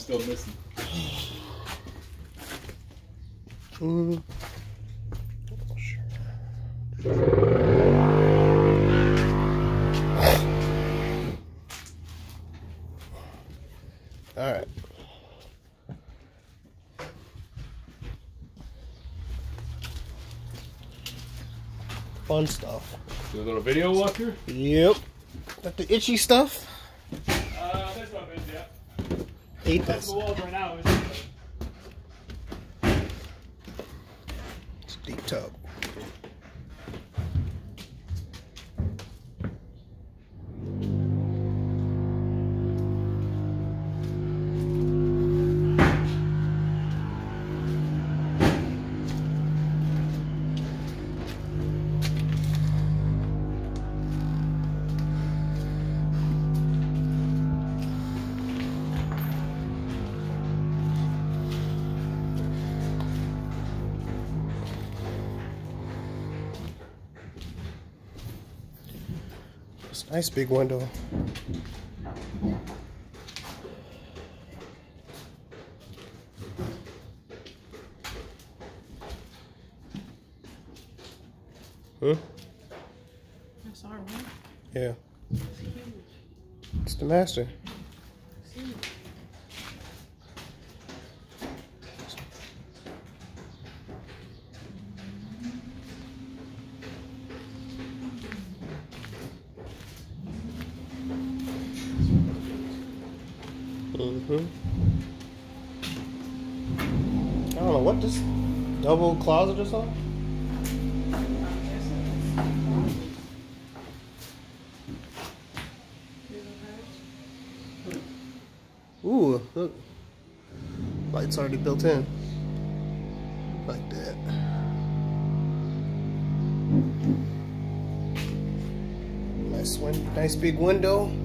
still missing. All right. Fun stuff. Do a little video walkthrough? Yep. Got the itchy stuff. There's no bins yet. Ate That's this. the walls right now. It's a deep tub. It's a nice big window. That's our room. Yeah. It's huge. It's the master. It's huge. I don't know what this double closet or something. Ooh, look. Lights already built in. Like that. Nice big window.